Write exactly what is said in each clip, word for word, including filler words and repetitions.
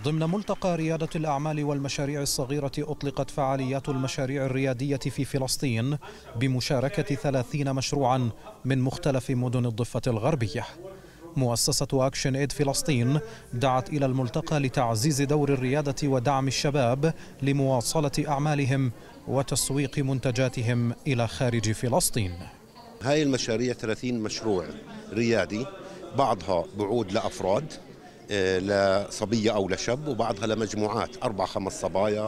ضمن ملتقى ريادة الأعمال والمشاريع الصغيرة أطلقت فعاليات المشاريع الريادية في فلسطين بمشاركة ثلاثين مشروعا من مختلف مدن الضفة الغربية. مؤسسة أكشن إيد فلسطين دعت إلى الملتقى لتعزيز دور الريادة ودعم الشباب لمواصلة أعمالهم وتسويق منتجاتهم إلى خارج فلسطين. هاي المشاريع ثلاثين مشروع ريادي، بعضها بعود لأفراد لصبية أو لشاب، وبعضها لمجموعات أربع خمس صبايا،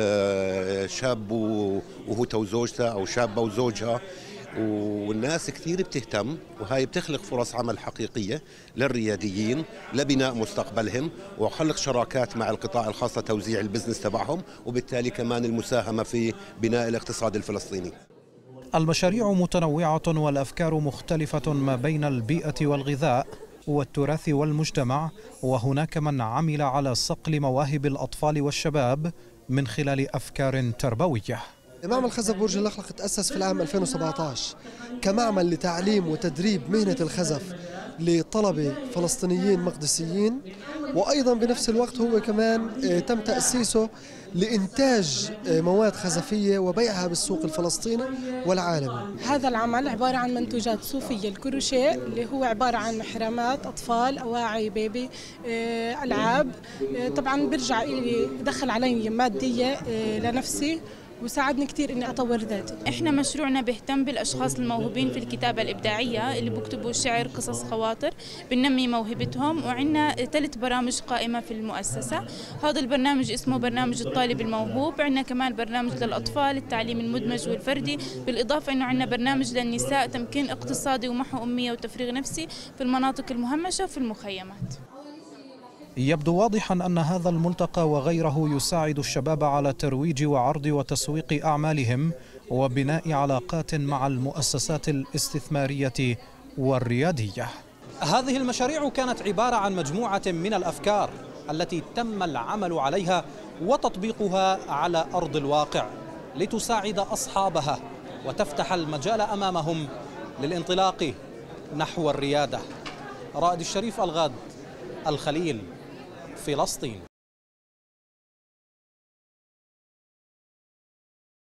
شاب وهو وزوجته أو شابة وزوجها، والناس كثير بتهتم، وهاي بتخلق فرص عمل حقيقية للرياديين لبناء مستقبلهم وخلق شراكات مع القطاع الخاص لتوزيع البزنس تبعهم، وبالتالي كمان المساهمة في بناء الاقتصاد الفلسطيني. المشاريع متنوعة والأفكار مختلفة ما بين البيئة والغذاء والتراث والمجتمع، وهناك من عمل على صقل مواهب الأطفال والشباب من خلال أفكار تربوية. معمل خزف برج اللخلق تأسس في العام ألفين وسبعة عشر كمعمل لتعليم وتدريب مهنة الخزف لطلبة فلسطينيين مقدسيين، وأيضا بنفس الوقت هو كمان تم تأسيسه لإنتاج مواد خزفية وبيعها بالسوق الفلسطيني والعالمي. هذا العمل عبارة عن منتوجات صوفية الكروشيه، اللي هو عبارة عن محرمات أطفال، أواعي بيبي، ألعاب. طبعا برجع بدخل علي مادية لنفسي وساعدني كثير اني اطور ذاتي. احنا مشروعنا بيهتم بالاشخاص الموهوبين في الكتابه الابداعيه اللي بيكتبوا شعر، قصص، خواطر، بننمي موهبتهم، وعندنا ثلاث برامج قائمه في المؤسسه. هذا البرنامج اسمه برنامج الطالب الموهوب، عندنا كمان برنامج للاطفال التعليم المدمج والفردي، بالاضافه انه عندنا برنامج للنساء تمكين اقتصادي ومحو اميه وتفريغ نفسي في المناطق المهمشه وفي المخيمات. يبدو واضحا أن هذا الملتقى وغيره يساعد الشباب على ترويج وعرض وتسويق أعمالهم وبناء علاقات مع المؤسسات الاستثمارية والريادية. هذه المشاريع كانت عبارة عن مجموعة من الأفكار التي تم العمل عليها وتطبيقها على أرض الواقع لتساعد أصحابها وتفتح المجال أمامهم للانطلاق نحو الريادة. رائد الشريف، الغد، الخليل، فلسطين.